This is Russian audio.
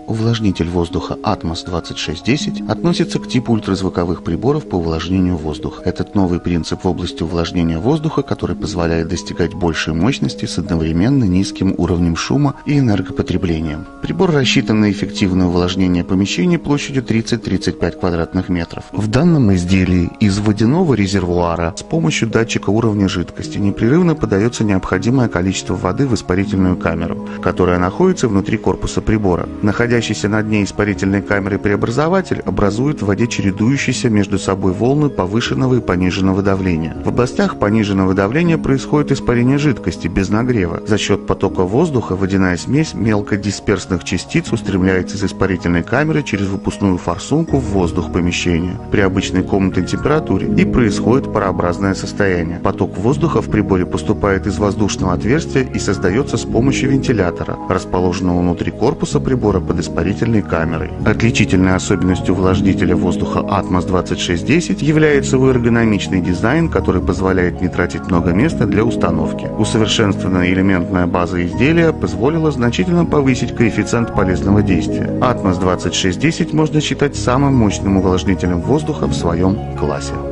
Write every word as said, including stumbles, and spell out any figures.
Увлажнитель воздуха Atmos двадцать шесть десять относится к типу ультразвуковых приборов по увлажнению воздуха. Этот новый принцип в области увлажнения воздуха, который позволяет достигать большей мощности с одновременно низким уровнем шума и энергопотреблением. Прибор рассчитан на эффективное увлажнение помещений площадью тридцать — тридцать пять квадратных метров. В данном изделии из водяного резервуара с помощью датчика уровня жидкости непрерывно подается необходимое количество воды в испарительную камеру, которая находится внутри корпуса прибора. Находящийся на дне испарительной камеры преобразователь образует в воде чередующиеся между собой волны повышенного и пониженного давления. В областях пониженного давления происходит испарение жидкости без нагрева. За счет потока воздуха водяная смесь мелкодисперсных частиц устремляется из испарительной камеры через выпускную форсунку в воздух помещения. При обычной комнатной температуре и происходит парообразное состояние. Поток воздуха в приборе поступает из воздушного отверстия и создается с помощью вентилятора, расположенного внутри корпуса прибора под испарительной камерой. Отличительной особенностью увлажнителя воздуха Atmos двадцать шесть десять является его эргономичный дизайн, который позволяет не тратить много места для установки. Усовершенствованная элементная база изделия позволила значительно повысить коэффициент полезного действия. Atmos двадцать шесть десять можно считать самым мощным увлажнителем воздуха в своем классе.